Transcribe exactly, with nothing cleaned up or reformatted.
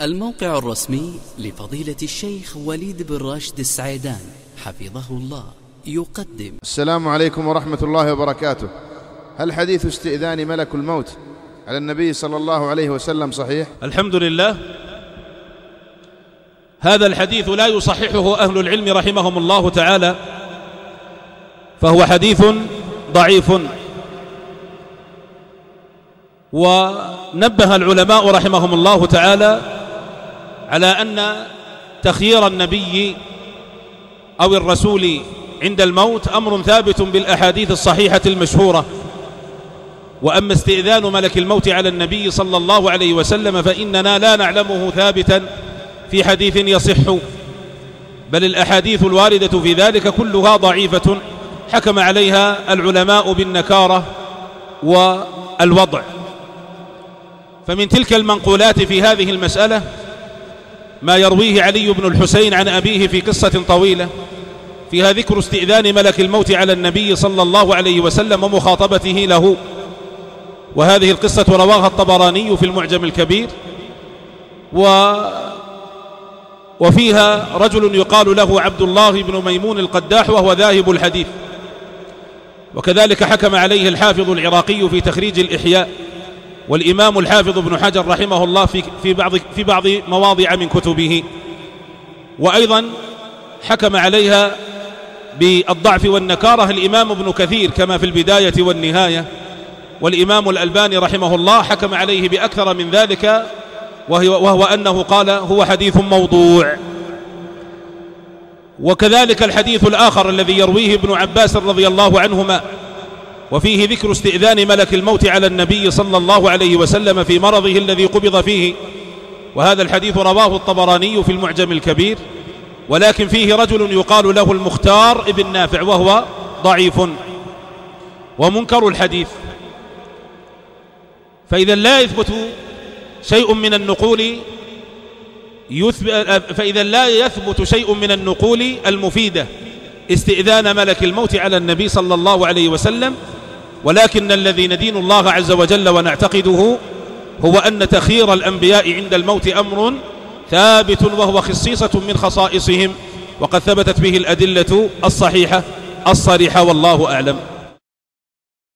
الموقع الرسمي لفضيلة الشيخ وليد بن راشد السعيدان حفظه الله يقدم. السلام عليكم ورحمة الله وبركاته. هل حديث استئذان ملك الموت على النبي صلى الله عليه وسلم صحيح؟ الحمد لله، هذا الحديث لا يصححه أهل العلم رحمهم الله تعالى، فهو حديث ضعيف. ونبه العلماء رحمهم الله تعالى على أن تخيير النبي أو الرسول عند الموت أمر ثابت بالأحاديث الصحيحة المشهورة. وأما استئذان ملك الموت على النبي صلى الله عليه وسلم فإننا لا نعلمه ثابتا في حديث يصح، بل الأحاديث الواردة في ذلك كلها ضعيفة حكم عليها العلماء بالنكارة والوضع. فمن تلك المنقولات في هذه المسألة ما يرويه علي بن الحسين عن أبيه في قصة طويلة فيها ذكر استئذان ملك الموت على النبي صلى الله عليه وسلم ومخاطبته له. وهذه القصة رواها الطبراني في المعجم الكبير، و وفيها رجل يقال له عبد الله بن ميمون القداح وهو ذاهب الحديث. وكذلك حكم عليه الحافظ العراقي في تخريج الإحياء، والإمام الحافظ ابن حجر رحمه الله في في بعض في بعض مواضع من كتبه. وأيضا حكم عليها بالضعف والنكارة الإمام ابن كثير كما في البداية والنهاية، والإمام الألباني رحمه الله حكم عليه بأكثر من ذلك، وهو أنه قال هو حديث موضوع. وكذلك الحديث الآخر الذي يرويه ابن عباس رضي الله عنهما وفيه ذكر استئذان ملك الموت على النبي صلى الله عليه وسلم في مرضه الذي قبض فيه، وهذا الحديث رواه الطبراني في المعجم الكبير، ولكن فيه رجل يقال له المختار ابن نافع وهو ضعيف ومنكر الحديث. فإذا لا يثبت شيء من النقول فإذا لا يثبت شيء من النقول المفيدة استئذان ملك الموت على النبي صلى الله عليه وسلم، ولكن الذي ندين الله عز وجل ونعتقده هو أن تخيير الأنبياء عند الموت أمر ثابت وهو خصيصة من خصائصهم، وقد ثبتت به الأدلة الصحيحة الصريحة، والله أعلم.